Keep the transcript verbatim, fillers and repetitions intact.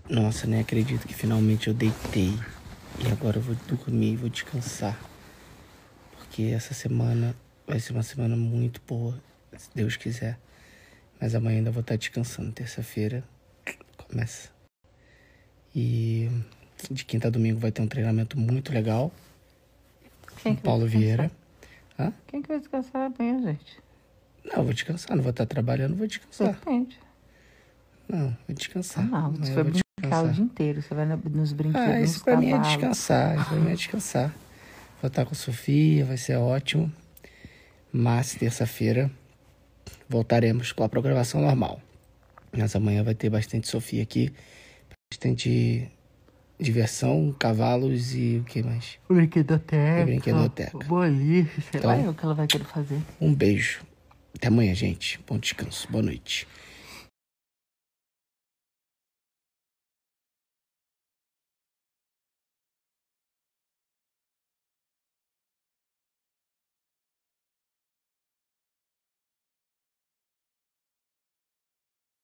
Nossa, nem acredito que finalmente eu deitei. E agora eu vou dormir, vou descansar. Porque essa semana vai ser uma semana muito boa, se Deus quiser. Mas amanhã ainda vou estar descansando. Terça-feira começa. E de quinta a domingo vai ter um treinamento muito legal. Quem com Paulo Vieira. Hã? Quem que vai descansar amanhã, gente? Não, eu vou descansar. Não vou estar trabalhando, vou descansar. Depende. Não, vou descansar. Ah, não, Amanhã você eu vai vou brincar o dia inteiro. Você vai na- nos brinquedos, Ah, nos isso pra mim é cavalos. descansar. Isso pra mim é descansar. Vou estar com a Sofia, vai ser ótimo. Mas terça-feira voltaremos com a programação normal. Mas amanhã vai ter bastante Sofia aqui. Bastante diversão, cavalos e o que mais? Brinquedoteca. E brinquedoteca. Boliche, sei Então, lá o que ela vai querer fazer. Um beijo. Até amanhã, gente. Bom descanso. Boa noite.